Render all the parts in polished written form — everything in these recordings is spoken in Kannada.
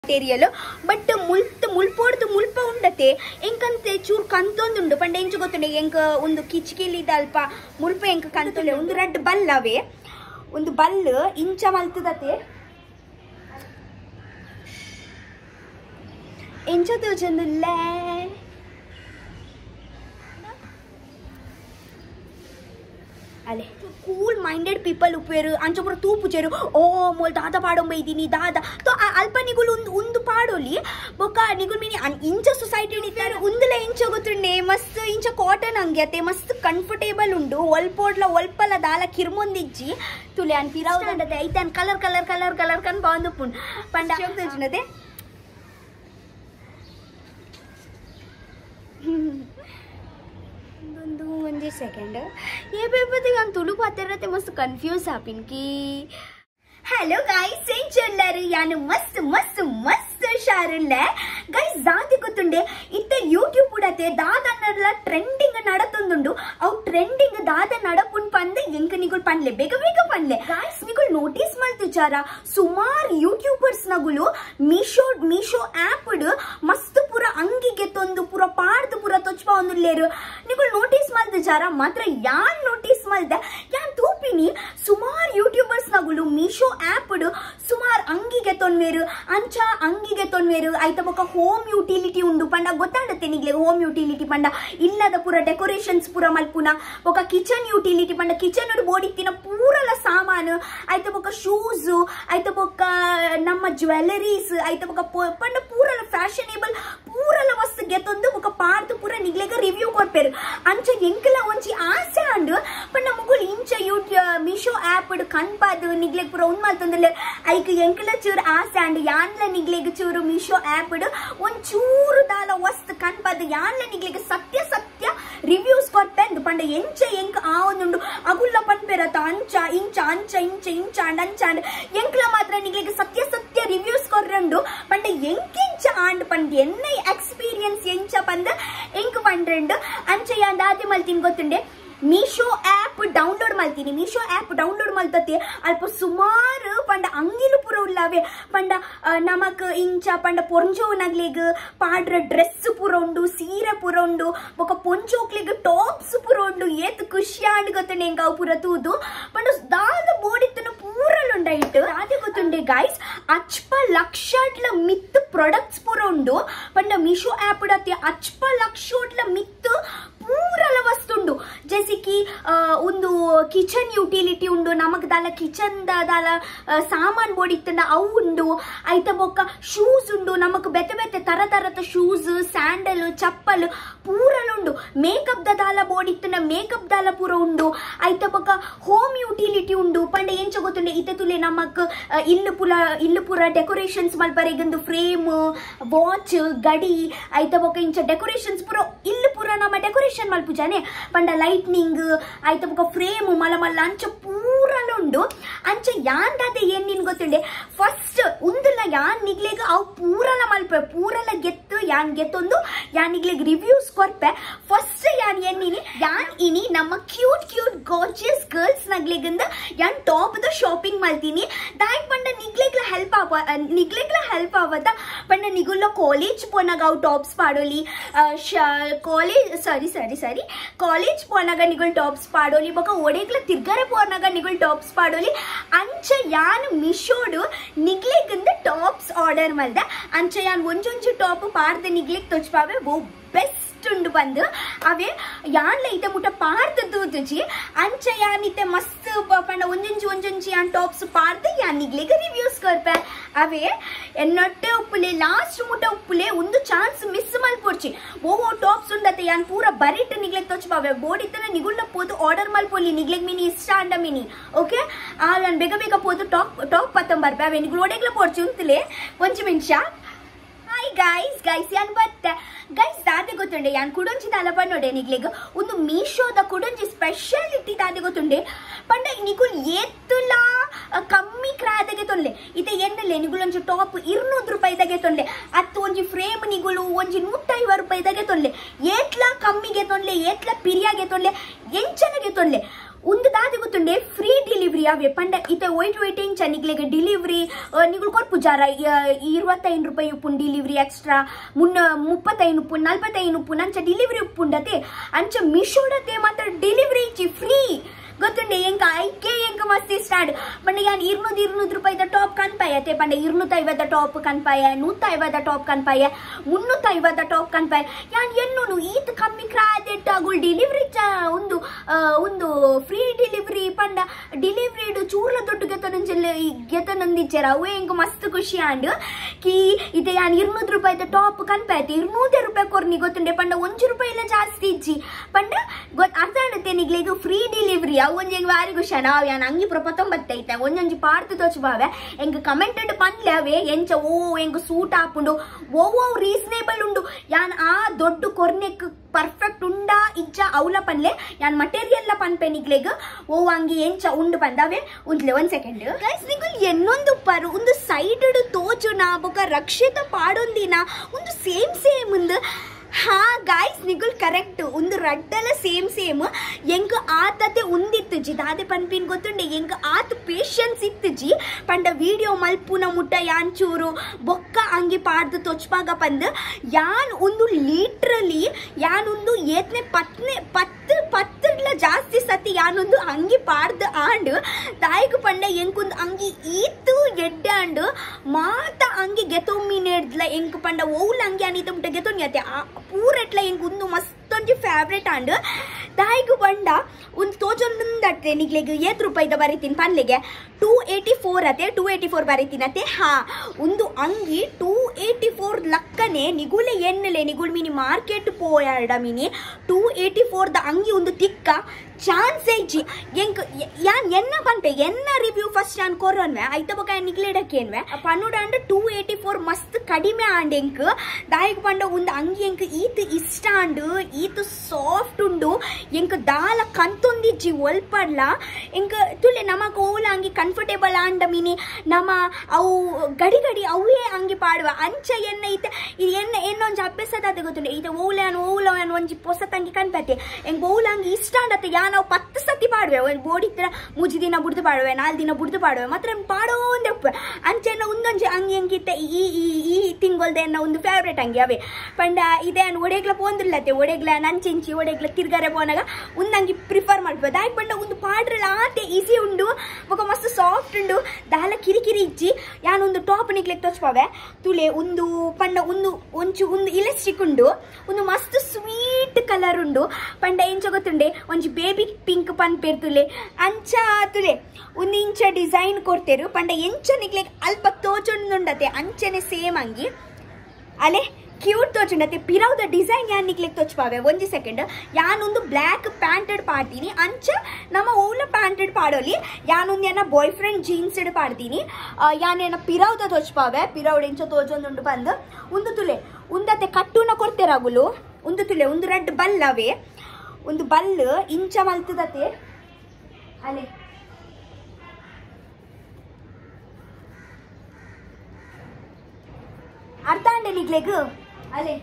material but mulpodu mulpa undate enkante chur kantondundu pande enchu gottune enka undu kichkili dalpa mulpa enka kantole undu red ballave undu ballu incha maltudate encha tojandulle ale cool minded people uperu anchapura toopu cheru oh mol dada paadom idini dada to alpa nigulu undu paadoli boka nigulu mini incha society ni taru undule incha gotunde mast incha cotton angyate mast comfortable undu olpodla olpala dala kirmondijji tule an pirawdandate aitan color kan baandu pun panda telchinade ಒಂದು ಸೆಕೆಂಡ್ ये पेपर गान तुलु पाते मस्त कंफ्यूज हापिन की हेलो गाइस ಏನ್ ಚಲ್ಲರು ಯಾನು ಮಸ್ತ್ ಮಸ್ತ್ ಮಸ್ತ್ ಶಾರುಲ್ಲೆ ಗೈಸ್ ಜಾತಿ ಗೊತ್ತುಂಡೆ ಇತ್ತೆ ಯೂಟ್ಯೂಬ್ ಉಡತೆ ದಾದನಲ್ಲ ಟ್ರೆಂಡಿಂಗ್ ನಡತೊಂದುಂಡು ಅವು ಟ್ರೆಂಡಿಂಗ್ ದಾದ ನಡಪುನ್ ಪಂದೆ ಎಂಕ ನಿಗುಲ್ ಪನ್ಲೆ ಬೇಗ ಬೇಗ ಪನ್ಲೆ ಗೈಸ್ ನಿಗುಲ್ ನೋಟಿಸ್ ಮಲ್ತುಚಾರ ಸುಮಾರ್ ಯೂಟ್ಯೂಬರ್ಸ್ ನಗುಲು ಮೀಶೋ ಆಪ್ ಉಡು ಮಸ್ತ್ ಪುರ ಅಂಗಿಗೆ ತೊಂದು ಪುರ ಪಾಡ್ದು ಪುರ ತೊಚ್ಪ ಒಂದುಲ್ಲೇರು ನಿಗುಲ್ ನೋಟಿಸ್ ಮಲ್ತುಚಾರ ಮಾತ್ರ ಯಾನ್ ನೋಟಿಸ್ ಮಲ್ದೆ ಯಾನ್ ತೂಪಿನಿ ಸುಮಾರ್ ಯೂಟ್ಯೂಬರ್ಸ್ ನಗುಲು ಮೀಶೋ ಆಪ್ ಉಡು ಸುಮಾರ್ ಅಂಗಿಗೆ ತೊನ್ವೇರು ಅಂಚ ಅಂಗಿಗೆ ತೊನ್ವೇರು ಐತ ಬೊಕ ಹೋಮ್ ಯುಟಿಲಿಟಿ ಉಂಡು ಪಂಡ ಗೊತ್ತಾಂಡತೆ ನಿಗ್ಲೆ ಹೋಮ್ ಯುಟಿಲಿಟಿ ಪಂಡ ಇಲ್ಲದ ಪೂರ ಡೆಕೋರೇಷನ್ಸ್ ಪೂರ ಮಲ್ಪುನ ಬೊಕ ಕಿಚನ್ ಯುಟಿಲಿಟಿ ಪಂಡ ಕಿಚನ್ ಉಡು ಬೋಡಿತ್ತಿನ ಪೂರಲ ಸಾಮಾನು ಐತ ಬೊಕ ಶೂಸ್ ಐತ ಬೊಕ ನಮ್ಮ ಜ್ಯುವೆಲರೀಸ್ ಐತ ಬೊಕ ಪಂಡ ಪೂರಲ ಫ್ಯಾಷನೇಬಲ್ ಪೂರಲ ವಸ್ತು ಗೆತ್ತೊಂದು ಬೊಕ ಪಾರ್ದು ಪೂರ ನಿಗ್ಲೆಗ ರಿವ್ಯೂ ಕೊರ್ಪೆರು ಅಂಚ ಎಂಕಲ ಒಂಜಿ ಆಸೆ ಅಂಡು ಪಂಡ ಮುಗುಲ್ ಇಂಚ ಮೀಶೋ ಆಪ್ ಉಡು ಕನ್ಪಾದು ನಿಗ್ಲೆಗ್ ಪೂರ ಉನ್ಮಾಲ್ತೊಂದುಲ್ಲೆ ಐಕ್ ಎಂಕಲ ಚೂರು ಆಸೆ ಅಂಡು ಯಾನ್ಲ ನಿಗ್ಲೆಗ್ ಚೂರು ಮೀಶೋ ಆಪ್ ಉಡು ಒಂಚೂರು ದಾಲ ವಸ್ತು ಕನ್ಪಾದು ಯಾನ್ಲ ನಿಗ್ಲೆಗ್ ಸತ್ಯ ರಿವ್ಯೂಸ್ ಕೊಟ್ಟೆಂದು ಪಂಡ ಎಂಕ ಆ ಒಂದುಂಡು ಅಗುಲ್ಲ ಪನ್ಪೆರತ ಅಂಚ ಇಂಚ ಅಂಚ ಅಂಡ್ ಎಂಕ್ಲ ಮಾತ್ರ ನಿಗ್ಲೆಗ್ ಸತ್ಯ ರಿವ್ಯೂಸ್ ಕೊರ್ರಂಡು ಪಂಡ ಎಂಕಿಂಚ ಆಂಡ್ ಪಂಡ ಎನ್ನ ಎಕ್ಸ್ಪೀರಿಯನ್ಸ್ ಎಂಚ ಪಂದ ಎಂಕ್ ಪಂಡ್ರೆಂಡು ಅಂಚ ಯಾನ್ ದಾದಿ ಮಲ್ತಿನ್ ಗೊತ್ತುಂಡೆ ಮೀಶೋ ಆಪ್ ಡೌನ್ಲೋಡ್ ಮಲ್ತೀನಿ ಮೀಶೋ ಆಪ್ ಡೌನ್ಲೋಡ್ ಮಲ್ತತೆ ಅಲ್ಪ ಸುಮಾರು ಪಂಡ ಅಂಗಿಲು ಪುರ ಉಳ್ಳಾವೆ ಪಂಡ ನಮಕ್ ಇಂಚ ಪಂಡ ಪೊಂಜೋನಗ್ಲೆಗ್ ಪಾಡ್ರ ಡ್ರೆಸ್ ಪುರ ಉಂಡು ಸೀರೆ ಪುರ ಉಂಡು ಬೊಕ ಪೊಂಜೋಕ್ಲೆಗ್ ಟಾಪ್ಸ್ ಪುರ ಉಂಡು ಏತ್ ಖುಷಿ ಆಂಡ್ ಗೊತ್ತುಂಡೆ ಎಂಕ ಅವು ಪುರ ತೂದು ಪಂಡ ದಾದ ಬೋಡಿತ್ತನ ಪೂರಲುಂಡೈಟ್ ಅದೇ ಗೊತ್ತುಂಡೆ ಗೈಸ್ ಅಚ್ಪ ಲಕ್ಷಟ್ಲ ಮಿತ್ ಪ್ರಾಡಕ್ಟ್ಸ್ ಪುರ ಉಂಡು ಪಂಡ ಮೀಶೋ ಆಪ್ ಉಡತೆ ಅಚ್ಪ ಲಕ್ಷೋಟ್ಲ ಮಿತ್ ಪೂರಲ ವಸ್ತುಂಡು ಜैसे कि ಒಂದು ಕಿಚನ್ ಯುಟಿಲಿಟಿ ಉಂಡು ನಮಕ್ ದಾಲ ಕಿಚನ್ ದಾಲ ಸಾಮಾನ್ ಬೋಡಿತ್ತನ ಅವು ಉಂಡು ಐತ ಬೊಕ್ಕ ಶೂಸ್ ಉಂಡು ನಮಕ್ ಬೆತೆ ತರದ ಶೂಸ್ ಸ್ಯಾಂಡಲ್ ಚಪ್ಪಲ್ ಪೂರಲುಂಡು ಮೇಕಪ್ ದಾಲ ಬೋಡಿತ್ತನ ಮೇಕಪ್ ದಾಲ ಪೂರ ಉಂಡು ಐತ ಬೊಕ್ಕ ಹೋಮ್ ಯುಟಿಲಿಟಿ ಉಂಡು ಪಂಡ ಎಂಚ ಗೊತ್ತುಂಡೆ ಇತ್ತೆ ತುಲೆ ನಮಕ್ ಇಲ್ಲು ಪೂರ ಡೆಕೋರೇಷನ್ಸ್ ಮಲ್ಪರೆಗಂದು ಫ್ರೇಮ್ ವಾಚ್ ಗಡಿ ಐತ ಬೊಕ್ಕ ಇಂಚ ಡೆಕೋರೇಷನ್ಸ್ ಪೂರ ಇಲ್ಲು ಪೂರ ನಮ್ಮ ಡೆಕೋರೇಷನ್ ಮಲ್ಪುಜಾನೆ ಪಂಡ ಲೈಟ್ನಿಂಗ್ ಐತ ಬೊಕ ಫ್ರೇಮ್ ಮಲ್ಲ ಅಂಚ ಪೂರಲುಂಡು ಅಂಚ ಯಾನ್ ದಾದೆ ಏನ್ ನಿನ್ ಗೊತ್ತುಂಡೆ ಫಸ್ಟ್ ಉಂದುಲ ಯಾನ್ ನಿಗ್ಲೆಗ್ ಅವು ಪೂರಲ ಮಲ್ಪೆ ಪೂರಲ ಗೆತ್ತು ಯಾನ್ ಗೆತ್ತೊಂದು ಯಾನ್ ನಿಗ್ಲೆಗ್ ರಿವ್ಯೂಸ್ ಕೊರ್ಪೆ ಫಸ್ಟ್ ಯಾನ್ ಯಾನ್ ಇನಿ ನಮ್ಮ ಕ್ಯೂಟ್ ಗಾರ್ಜಿಯಸ್ ಗರ್ಲ್ಸ್ ನಗ್ಲೆಗಂದ ಯಾನ್ ಟಾಪ್ ದ ಶಾಪಿಂಗ್ ಮಲ್ತೀನಿ ದಾಯಕ್ ಪಂಡ ನಿಗ್ಲೆಗ್ಲ ಹೆಲ್ಪ್ ಆವದ ಪಂಡ ನಿಗುಲ್ಲ ಕಾಲೇಜ್ ಪೋನಾಗ ಅವು ಟಾಪ್ಸ್ ಪಾಡೋಲಿ ಕಾಲೇಜ್ ಪೋನಾಗ ನಿಗುಲ್ ಟಾಪ್ಸ್ ಪಾಡೋಲಿ ಬೊಕ ಒಡೆಗ್ಲ ತಿರ್ಗರೆ ಪೋನಾಗ ನಿಗುಲ್ ಟಾಪ್ಸ್ ಪಾಡೋಲಿ ಅಂಚ ಯಾನ್ ಮಿಶೋಡು ನಿಗ್ಲೆಗಂದ ಟಾಪ್ಸ್ ಆರ್ಡರ್ ಮಲ್ದೆ ಅಂಚ ಯಾನ್ ಒಂಜೊಂಜು ಟಾಪ್ ಪಾಡ್ದೆ ನಿಗ್ಲೆಗ್ ತೊಚ್ಪಾವೆ ಓ ಬೆಸ್ಟ್ ಉಂಡು ಬಂದು ಅವೇ ಯಾನ್ಲ ಇತ್ತೆ ಮುಟ್ಟ ಪಾಡ್ದು ತೂತುಜಿ ಅಂಚ ಯಾನಿತ್ತೆ ಮಸ್ತ್ ಪಂಡ ಒಂಜೊಂಜಿ ಯಾನ್ ಟಾಪ್ಸ್ ಪಾಡ್ದು ಯಾನ್ ನಿಗ್ಲೆಗ್ ರಿವ್ಯೂಸ್ ಕೊರ್ಪೆ ಅವೇ ಎನ್ನೊಟ್ಟೆ ಉಪ್ಪುಲೆ ಲಾಸ್ಟ್ ಮುಟ್ಟ ಉಪ್ಪುಲೆ ಒಂದು ಚಾನ್ಸ್ ಮಿಸ್ ಮಲ್ಪೊರ್ಚಿ ಓ ಟಾಪ್ಸ್ ಉಂಡತೆ ಯಾನ್ ಪೂರ ಬರಿಟ್ ನಿಗ್ಲೆಗ್ ತೊಚ್ಪಾವೆ ಬೋಡಿತ್ತನ ನಿಗುಲ್ನ ಪೋದು ಆರ್ಡರ್ ಮಲ್ಪೊಲಿ ನಿಗ್ಲೆಗ್ ಮಿನಿ ಇಷ್ಟ ಅಂಡ ಮಿನಿ ಓಕೆ ಆ ಯಾನ್ ಬೇಗ ಪೋದು ಟಾಪ್ ಪತ್ತಂಬರ್ಪೆ ಅವೇ ನಿಗುಲ್ ಒಡೆಗ್ಲ ಪೋರ್ಚಿ ಉಂತಲೆ ಒಂಜಿ ನಿಮಿಷ ಹಾಯ್ ಗೈಸ್ ಯಾನ್ ಬತ್ತೆ ಗೈಸ್ ದಾದೆ ಗೊತ್ತುಂಡೆ ಯಾನ್ ಕುಡೊಂಜಿ ದಾಲ ಪನ್ನೊಡೆ ನಿಗ್ಲೆಗ್ ಒಂದು ಮೀಶೋದ ಕುಡೊಂಜಿ ಸ್ಪೆಷಾಲಿಟಿ ದಾದೆ ಗೊತ್ತುಂಡೆ ಪಂಡ ನಿಗುಲ್ ಏತ್ತುಲ ಕಮ್ಮಿ ಕ್ರಾದಗೆ ತೊಲ್ಲೆ ಇತ್ತೆ ಎನ್ನಲೆ ನಿಗುಲ್ ಒಂಜಿ ಟಾಪ್ 200 ರೂಪಾಯಿದಾಗೆ ತೊಲ್ಲೆ ಅತ್ತು ಒಂಜಿ ಫ್ರೇಮ್ ನಿಗುಲು ಒಂಜಿ 150 ರೂಪಾಯಿದಾಗೆ ತೊಲ್ಲೆ ಏತ್ಲ ಕಮ್ಮಿಗೆ ತೊಲ್ಲೆ ಏತ್ಲ ಪಿರಿಯಾಗೆ ತೊಲ್ಲೆ ಎಂಚನಗೆ ತೊಲ್ಲೆ ಒಂದು ದಾದಿ ಗೊತ್ತುಂಡೆ ಫ್ರೀ ಡೆಲಿವರಿ ಅವೇ ಪಂಡ ಇತ್ತೆ ವೈಟ್ ಎಂಚ ನಿಗ್ಲೆಗೆ ಡೆಲಿವರಿ ನಿಗಳು ಕೊರ್ಪುಜಾರ 25 ರೂಪಾಯಿ ಉಪ್ಪುನ್ ಡೆಲಿವರಿ ಎಕ್ಸ್ಟ್ರಾ 35 ಉಪ್ಪು 45 ಉಪ್ಪು ಅಂಚ ಡೆಲಿವರಿ ಉಪ್ಪುಂಡತೆ ಅಂಚ ಮಿಶೋಡತೆ ಮಾತ್ರ ಡೆಲಿವರಿ ಇಚ್ಚಿ ಫ್ರೀ ಗೊತ್ತುಂಡೆ ಎಂಕ ಐಕೆ ಎಂಕ ಮಸ್ತ್ ಸ್ಟಾರ್ಟ್ ಪಂಡ ಯಾನ್ 200 ರೂಪಾಯಿದ ಟಾಪ್ ಕನ್ಪಾಯತೆ ಪಂಡ 250 ಟಾಪ್ ಕನ್ಪಾಯ 150 ಟಾಪ್ ಕನ್ಪಾಯ 350 ಟಾಪ್ ಕನ್ಪಾಯ ಯಾನ್ ಎನ್ನು ಈತ್ ಕಮ್ಮಿ ಕ್ರಾದೆಟ್ ಆಗುಲ್ ಡೆಲಿವರಿ ಒಂದು ಫ್ರೀ ಡೆಲಿವರಿ ಪಂಡ ಡೆಲಿವರಿಡು ಚೂರ್ಲ ದೊಡ್ಡ ಗೆತನೊಂದಿಚ್ಚಾರ ಅವೇ ಎಂಕ ಮಸ್ತ್ ಖುಷಿ ಆಂಡ್ ಕಿ ಇದೆ ಯಾನ್ 200 ರೂಪಾಯಿದ ಟಾಪ್ ಕನ್ಪಾಯತೆ 200 ರೂಪಾಯಿ ಕೊರ್ನಿ ಗೊತ್ತುಂಡೆ ಪಂಡ 1 ರೂಪಾಯಿ ಇಲ್ಲ ಜಾಸ್ತಿ ಇಜ್ಜಿ ಪಂಡ ಅರ್ಥಾಣತೆ ನಿಗ್ಲೆದು ಫ್ರೀ ಡೆಲಿವರಿ ಒಂಜಂಗ್ ವಾರಿ ಖುಷಿ ನಾವ್ ಯಾನ್ ಅಂಗಿ ಪುರ 19 ಐತೆ ಒಂಜೊಂಜಿ ಪಾರ್ತ್ ತೋಚಬಾವೆ ಎಂಗ್ ಕಮೆಂಟೆಡ್ ಪನ್ಲೆ ಅವೇ ಎಂಚ ಎಂಗ್ ಸೂಟ್ ಆಪುಂಡು ಓ ರೀಸನೇಬಲ್ ಉಂಡು ಯಾನ್ ಆ ದೊಡ್ಡ ಕೊರ್ನೆಕ್ ಪರ್ಫೆಕ್ಟ್ ಉಂಡಾ ಇಜ್ಜ ಅವಲ ಪನ್ಲೆ ಯಾನ್ ಮಟೀರಿಯಲ್ ಪನ್ಪೆ ನಿಗ್ಲೆಗ್ ಅಂಗಿ ಎಂಚ ಉಂಡು ಪಂದಾವೆ ಉಂದ್ಲೆ 1 ಸೆಕೆಂಡ್ ಗೈಸ್ ನಿಗುಲ್ ಎನ್ನೊಂದು ಪರು ಒಂದು ಸೈಡ್ ತೋಜುನ ಬೊಕ ರಕ್ಷಿತ ಪಾಡೊಂದಿನ ಒಂದು ಸೇಮ್ ಉಂದು ಹಾ ಗಾಯ್ಸ್ ನಿಗುಲ್ ಕರೆಕ್ಟ್ ಒಂದು ರಡ್ಡಲ ಸೇಮ್ ಎಂಕ್ ಆತತೆ ಉಂದಿತ್ತುಜಿ ದಾದೆ ಪನ್ಪಿನ್ ಗೊತ್ತುಂಡೆ ಎಂಕ್ ಆತ್ ಪೇಷನ್ಸ್ ಇತ್ತುಜಿ ಪಂಡ ವಿಡಿಯೋ ಮಲ್ಪುನ ಮುಟ್ಟ ಯಾನ್ ಚೂರು ಬೊಕ್ಕ ಅಂಗಿ ಪಾಡ್ದು ತೊಚ್ಪಾಗ ಪಂದ್ ಯಾನ್ ಒಂದು ಲೀಟ್ರಲಿ ಯಾನ್ ಒಂದು ಏತ್ನೆ ಪತ್ತರ್ಲ ಜಾಸ್ತಿ ಸತಿ ಯಾನೊಂದು ಅಂಗಿ ಪಾಡ್ದು ಆಂಡ್ ತಾಯಿಗೂ ಪಂಡ ಎಂಕೊಂದು ಅಂಗಿ ಈತು ಎಡ್ಡಾಂಡ್ ಮಾತ ಅಂಗಿ ಗೆತೊಮ್ಮಿ ನೇಡ್ಲ ಎಂಕ್ ಪಂಡ ಓಲ್ ಅಂಗಿ ಅನಿತ ಮುಟ್ಟ ಗೆತೊನ್ಯತೆ ಪೂರೆಟ್ಲ ಎಂಕ್ ಒಂದು ಮಸ್ತೊಂಜಿ ಫೇವ್ರೇಟ್ ಆಂಡ್ ತಾಯಿಗೂ ಪಂಡ ಒಂದು ತೋಜೊಂದಟ್ಟೆ ನಿಗ್ಲೆಗ್ 7 ರೂಪಾಯಿದ ಬರೀತೀನಿ ಪನ್ಲೆಗೆ 284 ಅತೆ 284 ಬರೀತೀನತೆ ಹಾ ಒಂದು ಅಂಗಿ 284 ಲಕ್ಕನೆ ನಿಗುಲೆ ಎನ್ನಲೆ ನಿಗುಲ್ ಮಿನಿ ಮಾರ್ಕೆಟ್ ಪೋಯಾಡ ಮಿನಿ 284 ದ ಅಂಗಿ ಒಂದು ತಿಕ್ಕ ಚಾನ್ಸ್ ಇಜ್ಜಿ ಎಂಕ್ ಯಾನ್ ಎನ್ನ ಪನ್ಪೆ ಎನ್ನ ರಿವ್ಯೂ ಫಸ್ಟ್ ಯಾನ್ ಕೊರೋನ್ವೆ ಐತ ಬೊಕ ನಿಗ್ಲೆಡಕ್ಕೇನ್ವೆ ಪನ್ನುಡ ಅಂಡ್ 284 ಮಸ್ತ್ ಕಡಿಮೆ ಆಂಡ್ ಎಂಕ್ ದಾಯಿಗ್ ಪಂಡ ಒಂದು ಅಂಗಿ ಎಂಕ್ ಈತ್ ಇಷ್ಟ ಆಂಡ್ ಈತ್ ಸಾಫ್ಟ್ ಉಂಡು ಎಂಕ್ ದಾಲ ಕಂತೊಂದಿಜ್ಜಿ ಒಲ್ಪಡ್ಲ ಎಂಕ್ ತುಲೆ ನಮಕ್ ಓಲ ಅಂಗಿ ಕಂಫರ್ಟೇಬಲ್ ಆಂಡ ಮಿನಿ ನಮ ಅವು ಗಡಿ ಅವೇ ಅಂಗಿ ಪಾಡುವ ಅಂಚ ಎನ್ನ ಈತ ಎನ್ನೊಂಜಿ ಅಭ್ಯಾಸದ ಗೊತ್ತುಂಡೆ ಈತ ಓಲ ಒಂಜಿ ಪೊಸತ್ ಅಂಗಿ ಕನ್ಪತ್ತೆ ಎಂಕ್ ಓಲ ಅಂಗಿ ಇಷ್ಟ ಆಂಡತ್ತೆ ನಾವು 10 ಸತಿ ಪಾಡುವೆ ಬೋಡಿತ್ರ 3 ದಿನ ಬುಡ್ದು ಪಾಡುವೆ 4 ದಿನ ಬುಡ್ದು ಪಾಡುವೆ ಮಾತ್ರ ಪಾಡೋಂದೆ ಅಂಚೆನ್ನ ಒಂದೊಂಜಿ ಅಂಗಿ ಅಂಗಿತ್ತೆ ಈ ತಿಂಗೊಲ್ದೆನ್ನ ಒಂದು ಫೇವ್ರೇಟ್ ಅಂಗಿ ಅವೇ ಪಂಡ ಇದೇ ಒಡೆಗ್ಲ ಪೋಂದಿಲ್ಲತ್ತೆ ಒಡೆಗ್ಲ ನಂಚಿಂಚಿ ಒಡೆಗ್ಲ ತಿರ್ಗಾರೆ ಪೋನಾಗ ಒಂದಂಗಿ ಪ್ರಿಫರ್ ಮಾಡ್ಬೋದು ಆಯ್ತು ಪಂಡ ಒಂದು ಪಾಡ್ರಲ್ಲ ಆತೆ ಈಸಿ ಉಂಡು ಬೊಕ ಮಸ್ತ್ ಸಾಫ್ಟ್ ಉಂಡು ದಾಲ ಕಿರಿಕಿರಿ ಇಜ್ಜಿ ಯಾನೊಂದು ಟಾಪ್ ನಿಗ್ಲೆಕ್ ತೋಚ್ಪಾವೆ ತುಲೆ ಒಂದು ಪಂಡ ಒಂದು ಇಲೆಸ್ಟಿಕ್ ಉಂಡು ಒಂದು ಮಸ್ತ್ ಸ್ವೀಟ್ ಕಲರ್ ಉಂಡು ಪಂಡ ಎಂಚ ಗೊತ್ತುಂಡೆ ಒಂಜಿ ಬೇಬಿ ಪಿಂಕ್ ಪನ್ಪೇರ್ ತುಲೆ ಅಂಚ ತುಲೆ ಒಂದು ಇಂಚ ಡಿಸೈನ್ ಕೊಡ್ತೇರು ಪಂಡ ಎಂಚ ನಿಗ್ಲೆಗ್ ಅಲ್ಪ ತೋಚೊಂದುಂಡತೆ ಅಂಚನೆ ಸೇಮ್ ಅಂಗಿ ಅಲೆ ಕ್ಯೂಟ್ ತೋಚುಂಡತೆ ಪಿರೌದ ಡಿಸೈನ್ ಯಾನ್ ನಿಗ್ಲೆಗ್ ತೋಚ್ಪಾವೆ 1 ಸೆಕೆಂಡ್ ಯಾನೊಂದು ಬ್ಲ್ಯಾಕ್ ಪ್ಯಾಂಟೆಡ್ ಪಾಡ್ತೀನಿ ಅಂಚ ನಮ್ಮ ಓಲ ಪ್ಯಾಂಟೆಡ್ ಪಾಡೋಲಿ ಯಾನೊಂದು ಏನ ಬಾಯ್ ಫ್ರೆಂಡ್ ಜೀನ್ಸ್ ಪಾಡ್ತೀನಿ ಯಾನೇನ ಪಿರೌದ ತೋಚ್ಪಾವೆ ಪಿರೌಡ್ ಎಂಚ ತೋಚೊಂದುಂಡು ಬಂದು ಒಂದು ತುಲೆ ಉಂದತೆ ಕಟ್ಟುನ ಕೊಡ್ತೇರಾಗುಲು ಒಂದು ತುಲೆ ಒಂದು ರೆಡ್ ಬಲ್ಲವೇ ಒಂದು ಬಲ್ಲು ಇಂಚ ಮಲ್ತದತೆ ಅಲೆ ಅರ್ಥ ಅಂಡೆ ನಿಗ್ಲೆಗ್ ಅಲೆ